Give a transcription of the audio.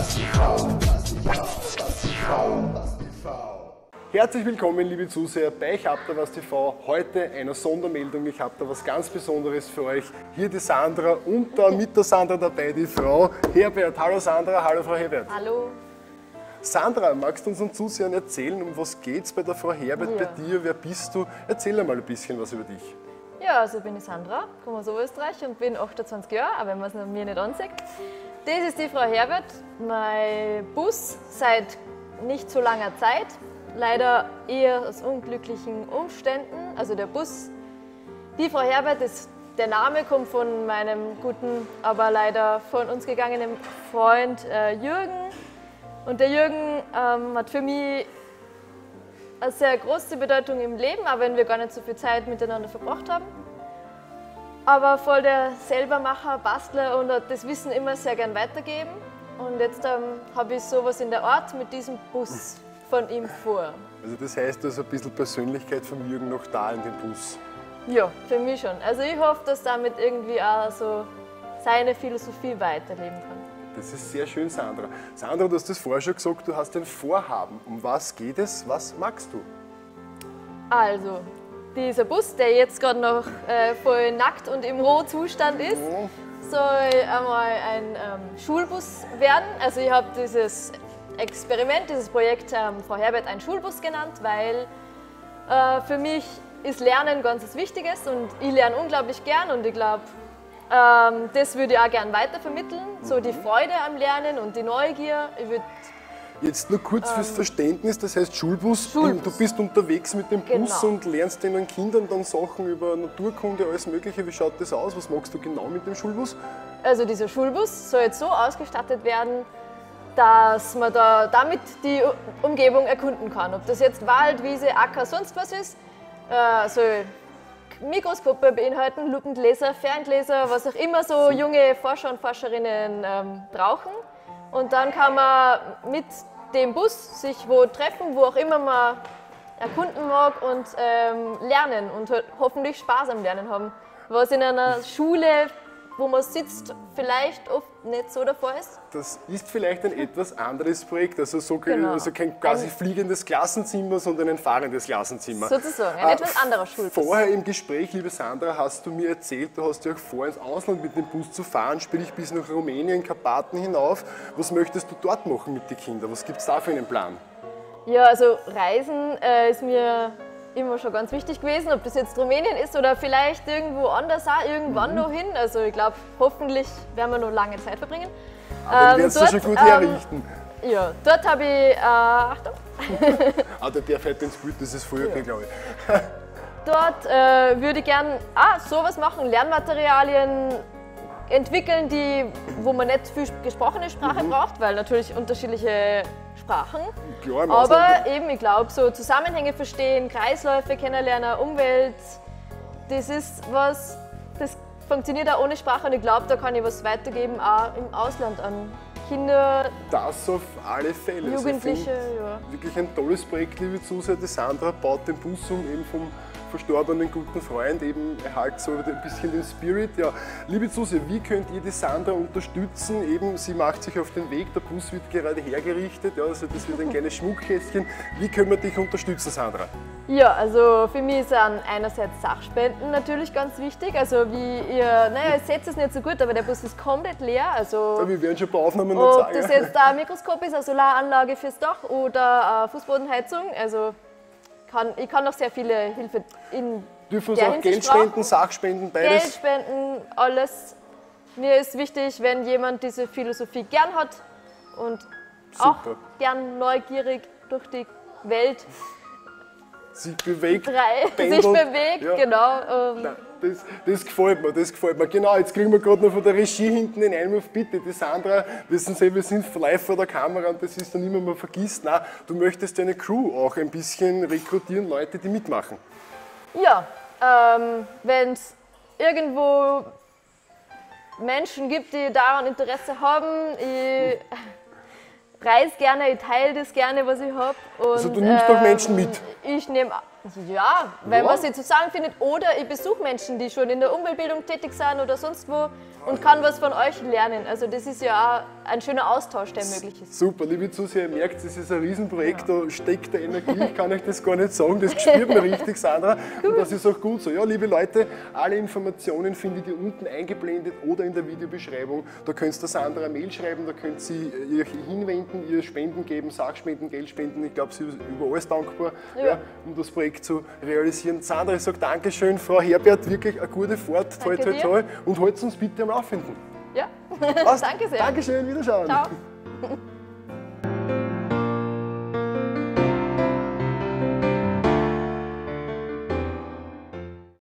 Herzlich willkommen, liebe Zuseher, bei Ich hab da was TV. Heute eine Sondermeldung. Ich habe da was ganz Besonderes für euch. Hier die Sandra und da mit der Sandra dabei die Frau Herbert. Hallo Sandra, hallo Frau Herbert. Hallo. Sandra, magst du unseren Zusehern erzählen, um was geht's bei der Frau Herbert, bei dir? Wer bist du? Erzähl einmal ein bisschen was über dich. Ja, also bin ich Sandra, komme aus Österreich und bin 28 Jahre, aber wenn man es mir nicht ansieht. Das ist die Frau Herbert, mein Bus seit nicht so langer Zeit. Leider eher aus unglücklichen Umständen. Also der Bus, die Frau Herbert, der Name kommt von meinem guten, aber leider von uns gegangenen Freund Jürgen. Und der Jürgen hat für mich eine sehr große Bedeutung im Leben, auch wenn wir gar nicht so viel Zeit miteinander verbracht haben. Aber voll der Selbermacher, Bastler und hat das Wissen immer sehr gern weitergeben. Und jetzt habe ich sowas in der Art mit diesem Bus von ihm vor. Also das heißt, da ist ein bisschen Persönlichkeit von Jürgen noch da in dem Bus. Ja, für mich schon. Also ich hoffe, dass damit irgendwie auch so seine Philosophie weiterleben kann. Das ist sehr schön, Sandra. Sandra, du hast das vorher schon gesagt, du hast ein Vorhaben. Um was geht es? Was magst du? Also, dieser Bus, der jetzt gerade noch voll nackt und im Rohzustand ist, soll einmal ein Schulbus werden. Also ich habe dieses Experiment, dieses Projekt Frau Herbert ein Schulbus genannt, weil für mich ist Lernen ganz was Wichtiges und ich lerne unglaublich gern und ich glaube, das würde ich auch gern weitervermitteln, so die Freude am Lernen und die Neugier. Jetzt nur kurz fürs Verständnis, das heißt Schulbus. Du bist unterwegs mit dem Bus und lernst den Kindern dann Sachen über Naturkunde, alles Mögliche. Wie schaut das aus? Was magst du genau mit dem Schulbus? Also dieser Schulbus soll jetzt so ausgestattet werden, dass man damit die Umgebung erkunden kann. Ob das jetzt Wald, Wiese, Acker, sonst was ist, soll Mikroskope beinhalten, Lupengläser, Ferngläser, was auch immer so junge Forscher und Forscherinnen brauchen. Und dann kann man mit dem Bus sich wo treffen, wo auch immer man erkunden mag und lernen und hoffentlich Spaß am Lernen haben. Was in einer Schule, wo man sitzt, vielleicht oft nicht so der Fall ist. Das ist vielleicht ein etwas anderes Projekt, also, also kein quasi fliegendes Klassenzimmer, sondern ein fahrendes Klassenzimmer. Sozusagen, ein etwas anderer Schulbus. Vorher im Gespräch, liebe Sandra, hast du mir erzählt, du hast ja auch vor, ins Ausland mit dem Bus zu fahren, sprich bis nach Rumänien, Karpaten hinauf. Was möchtest du dort machen mit den Kindern? Was gibt es da für einen Plan? Ja, also Reisen ist mir immer schon ganz wichtig gewesen, ob das jetzt Rumänien ist oder vielleicht irgendwo anders auch, irgendwann noch hin. Also ich glaube, hoffentlich werden wir noch lange Zeit verbringen. Aber du wirst du schon gut herrichten. Ja, dort habe ich, Achtung. Der darf heute ins Bild, das ist voll okay, glaube ich. Dort würde ich gerne sowas machen, Lernmaterialien entwickeln, wo man nicht viel gesprochene Sprache braucht, weil natürlich unterschiedliche Sprachen. Klar, aber eben, ich glaube, so Zusammenhänge verstehen, Kreisläufe kennenlernen, Umwelt, das ist was, das funktioniert auch ohne Sprache und ich glaube, da kann ich was weitergeben, auch im Ausland an Kinder. Das auf alle Fälle. Jugendliche, also ja. Wirklich ein tolles Projekt, liebe Zuseher. Die Sandra baut den Bus um, eben vom verstorbenen guten Freund, eben erhalt so ein bisschen den Spirit. Ja, liebe Zuseher, wie könnt ihr die Sandra unterstützen? Eben, sie macht sich auf den Weg, der Bus wird gerade hergerichtet, ja, also das wird ein kleines Schmuckkästchen. Wie können wir dich unterstützen, Sandra? Ja, also für mich sind einerseits Sachspenden natürlich ganz wichtig. Also wie ihr seht es nicht so gut, aber der Bus ist komplett leer. Also ja, wir werden schon ein paar Aufnahmen noch zeigen. Ob das jetzt ein Mikroskop ist, eine Solaranlage fürs Dach oder eine Fußbodenheizung. Also ich kann noch sehr viele Hilfe in dürfen uns auch Geld spenden, Sachspenden, beides? Geld spenden, alles. Mir ist wichtig, wenn jemand diese Philosophie gern hat und auch gern neugierig durch die Welt sich bewegt, ja. Genau. Das gefällt mir, das gefällt mir. Genau, jetzt kriegen wir gerade noch von der Regie hinten den Einwurf. Bitte, die Sandra, wissen Sie, wir sind live vor der Kamera und das ist dann immer, man vergisst, nein, du möchtest deine Crew auch ein bisschen rekrutieren, Leute, die mitmachen. Ja, wenn es irgendwo Menschen gibt, die daran Interesse haben, ich reise gerne, ich teile das gerne, was ich habe. Also du nimmst doch Menschen mit? Ich nehme Ja, weil Ja. man sich zusammenfindet oder ich besuche Menschen, die schon in der Umweltbildung tätig sind oder sonst wo und kann was von euch lernen. Also das ist ja auch ein schöner Austausch, der möglich ist. Super, liebe Zuseher, ihr merkt, das ist ein Riesenprojekt, da steckt der Energie, ich kann euch das gar nicht sagen, das spürt man richtig, Sandra, und das ist auch gut so. Ja, liebe Leute, alle Informationen findet ihr unten eingeblendet oder in der Videobeschreibung. Da könnt ihr der Sandra eine Mail schreiben, da könnt ihr euch hinwenden, ihr Spenden geben, Sachspenden, Geldspenden, ich glaube, sie ist über alles dankbar, ja, um das Projekt zu realisieren. Sandra, ich sage Dankeschön, Frau Herbert, wirklich eine gute Fahrt, toi, toi, toi, und haltet uns bitte am Laufenden. Ja, Passt? danke sehr. Dankeschön, Wiederschauen. Ciao.